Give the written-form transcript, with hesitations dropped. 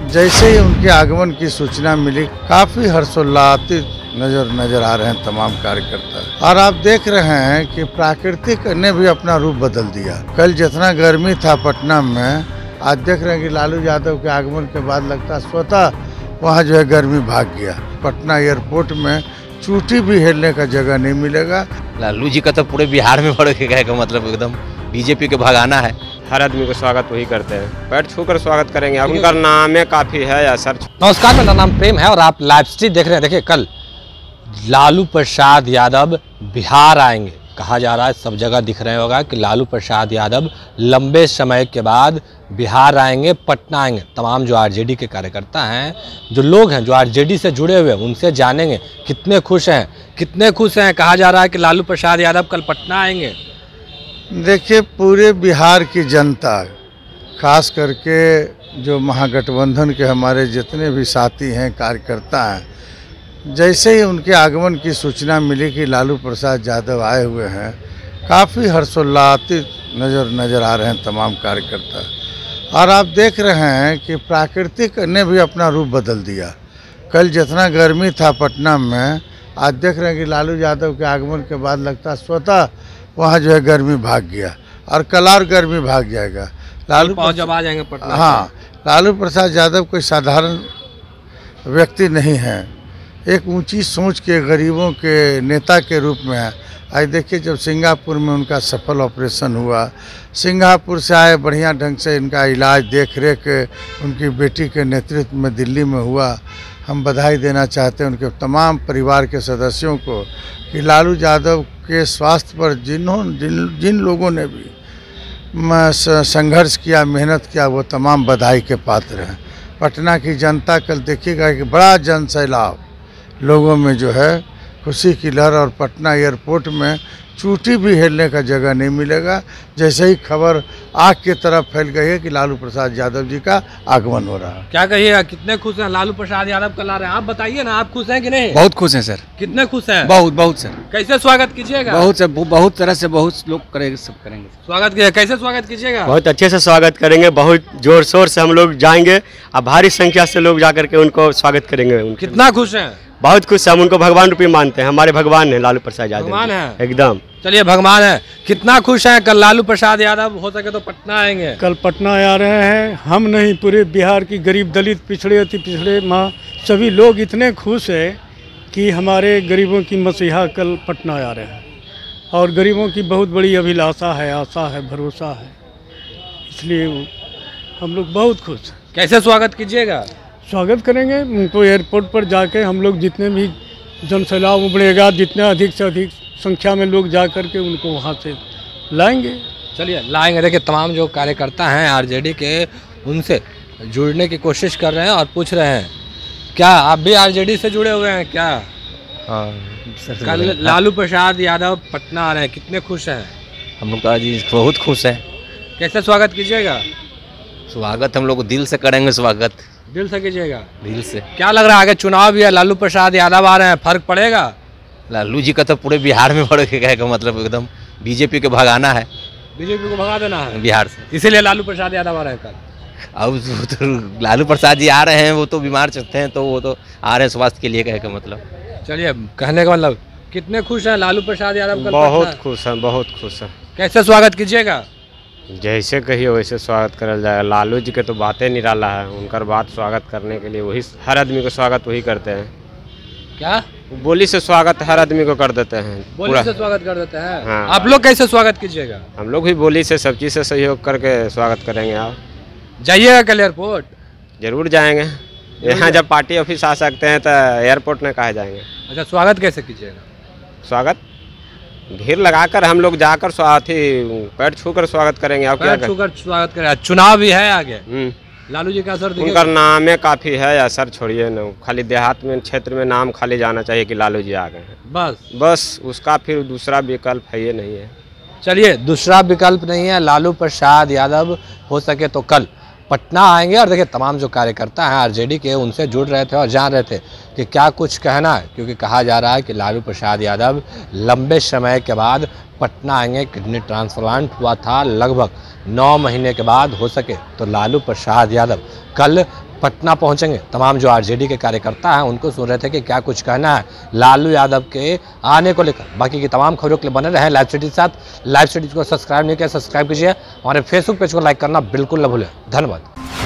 जैसे ही उनके आगमन की सूचना मिली, काफ़ी हर्षोल्लासित नजर आ रहे हैं तमाम कार्यकर्ता। और आप देख रहे हैं कि प्राकृतिक ने भी अपना रूप बदल दिया। कल जितना गर्मी था पटना में, आज देख रहे हैं कि लालू यादव के आगमन के बाद लगता है स्वतः वहाँ जो है गर्मी भाग गया। पटना एयरपोर्ट में चूटी भी हिलने का जगह नहीं मिलेगा। लालू जी का तो पूरे बिहार में बढ़ गया का मतलब एकदम बीजेपी के भगाना है। हर आदमी को स्वागत वही करते हैं, पैर छूकर स्वागत करेंगे। अब उनका नाम है काफी है या सर। नमस्कार, मेरा नाम प्रेम है और आप लाइव स्ट्रीम देख रहे हैं। देखिए, कल लालू प्रसाद यादव बिहार आएंगे। कहा जा रहा है, सब जगह दिख रहे होगा कि लालू प्रसाद यादव लंबे समय के बाद बिहार आएंगे, पटना आएंगे। तमाम जो आरजेडी के कार्यकर्ता हैं, जो लोग हैं जो आरजेडी से जुड़े हुए हैं, उनसे जानेंगे कितने खुश हैं, कितने खुश हैं। कहा जा रहा है कि लालू प्रसाद यादव कल पटना आएंगे। देखिए, पूरे बिहार की जनता, खास करके जो महागठबंधन के हमारे जितने भी साथी हैं, कार्यकर्ता हैं, जैसे ही उनके आगमन की सूचना मिली कि लालू प्रसाद यादव आए हुए हैं, काफ़ी हर्षोल्लासित नजर आ रहे हैं तमाम कार्यकर्ता। और आप देख रहे हैं कि प्राकृतिक ने भी अपना रूप बदल दिया। कल जितना गर्मी था पटना में, आज देख रहे हैं कि लालू यादव के आगमन के बाद लगता है स्वतः वहाँ जो है गर्मी भाग गया। और कल और गर्मी भाग जाएगा। लालू जब आ जाएंगे पटना। हाँ, लालू प्रसाद यादव कोई साधारण व्यक्ति नहीं है, एक ऊंची सोच के गरीबों के नेता के रूप में है। आज देखिए, जब सिंगापुर में उनका सफल ऑपरेशन हुआ, सिंगापुर से आए, बढ़िया ढंग से इनका इलाज देख रेख उनकी बेटी के नेतृत्व में दिल्ली में हुआ। हम बधाई देना चाहते हैं उनके तमाम परिवार के सदस्यों को कि लालू यादव के स्वास्थ्य पर जिन लोगों ने भी संघर्ष किया, मेहनत किया, वो तमाम बधाई के पात्र हैं। पटना की जनता कल देखिएगा कि बड़ा जन सैलाब, लोगों में जो है खुशी की लहर। और पटना एयरपोर्ट में चूटी भी हिलने का जगह नहीं मिलेगा। जैसे ही खबर आग की तरफ फैल गई है कि लालू प्रसाद यादव जी का आगमन हो रहा है। क्या कहिएगा, कितने खुश हैं लालू प्रसाद यादव कल आ रहे हैं? आप बताइए ना, आप खुश हैं कि नहीं? बहुत खुश हैं सर। कितने खुश हैं? बहुत सर। कैसे स्वागत कीजिएगा? बहुत तरह से बहुत लोग करेंगे, सब करेंगे स्वागत कीजिएगा। कैसे स्वागत कीजिएगा? बहुत अच्छे से स्वागत करेंगे, बहुत जोर शोर से हम लोग जाएंगे और भारी संख्या से लोग जा करके उनको स्वागत करेंगे। कितना खुश हैं? बहुत खुश है, हम उनको भगवान रूपी मानते हैं। हमारे भगवान है लालू प्रसाद यादव। भगवान है एकदम। चलिए, भगवान है। कितना खुश हैं कल लालू प्रसाद यादव हो सके तो पटना आएंगे? कल पटना आ रहे हैं। हम नहीं, पूरे बिहार की गरीब, दलित, पिछड़े, अति पिछड़े, माँ, सभी लोग इतने खुश हैं कि हमारे गरीबों की मसीहा कल पटना आ रहे हैं। और गरीबों की बहुत बड़ी अभिलाषा है, आशा है, भरोसा है, इसलिए हम लोग बहुत खुश हैं। कैसे स्वागत कीजिएगा? स्वागत करेंगे उनको एयरपोर्ट पर जाके। हम लोग जितने भी जनसैलाब उमड़ेगा, जितने अधिक से अधिक संख्या में लोग जा करके उनको वहाँ से लाएंगे। चलिए, लाएंगे। देखिए, तमाम जो कार्यकर्ता हैं आरजेडी के, उनसे जुड़ने की कोशिश कर रहे हैं और पूछ रहे हैं, क्या आप भी आरजेडी से जुड़े हुए हैं क्या? हाँ सर। कल लालू प्रसाद यादव पटना आ रहे हैं, कितने खुश हैं? हम लोग तो आज बहुत खुश हैं। कैसे स्वागत कीजिएगा? स्वागत हम लोग दिल से करेंगे, स्वागत दिल से कीजिएगा। दिल से। क्या लग रहा है, आगे चुनाव भी है, लालू प्रसाद यादव आ रहे हैं, फर्क पड़ेगा? लालू जी का तो पूरे बिहार में बढ़ गया का मतलब एकदम बीजेपी के भगाना है। बीजेपी को भगा देना है बिहार से, इसीलिए लालू प्रसाद यादव आ रहे हैं कल। अब वो तो लालू प्रसाद जी आ रहे हैं, वो तो बीमार चलते हैं, तो वो तो आ रहे हैं स्वास्थ्य के लिए, कहे का मतलब। चलिए, कहने का मतलब कितने खुश हैं लालू प्रसाद यादव कल? बहुत खुश हैं, बहुत खुश हैं। कैसे स्वागत कीजिएगा? जैसे कहिए वैसे स्वागत करल जाएगा। लालू जी के तो बातें निराला है, उनका बात स्वागत करने के लिए वही हर आदमी को स्वागत वही करते हैं। क्या बोली से स्वागत हर आदमी को कर देते हैं, बोली से स्वागत कर देते हैं। हाँ। आप लोग कैसे स्वागत कीजिएगा? हम लोग भी बोली से सब चीज़ से सहयोग करके स्वागत करेंगे। आप जाइएगा कल एयरपोर्ट? जरूर जाएंगे। यहाँ जब पार्टी ऑफिस आ सकते हैं तो एयरपोर्ट में कहा जाएंगे। अच्छा, स्वागत कैसे कीजिएगा? स्वागत भीड़ लगाकर हम लोग जाकर पैर छूकर स्वागत करेंगे। आप क्या छूकर स्वागत करें? चुनाव भी है आगे, लालू जी का असर उनका नाम है काफी है, असर छोड़िए न, खाली देहात में क्षेत्र में नाम खाली जाना चाहिए कि लालू जी आ गए हैं, बस उसका फिर दूसरा विकल्प है ये नहीं है। चलिए, दूसरा विकल्प नहीं है। लालू प्रसाद यादव हो सके तो कल पटना आएंगे। और देखिए, तमाम जो कार्यकर्ता हैं आरजेडी के, उनसे जुड़ रहे थे और जान रहे थे कि क्या कुछ कहना है, क्योंकि कहा जा रहा है कि लालू प्रसाद यादव लंबे समय के बाद पटना आएंगे। किडनी ट्रांसप्लांट हुआ था लगभग 9 महीने के बाद। हो सके तो लालू प्रसाद यादव कल पटना पहुंचेंगे। तमाम जो आरजेडी के कार्यकर्ता हैं उनको सुन रहे थे कि क्या कुछ कहना है लालू यादव के आने को लेकर। बाकी की तमाम खबरों के लिए बने रहें लाइव सिटी के साथ। लाइव सिटी को सब्सक्राइब नहीं किया, सब्सक्राइब कीजिए। हमारे फेसबुक पेज को लाइक करना बिल्कुल न भूलें। धन्यवाद।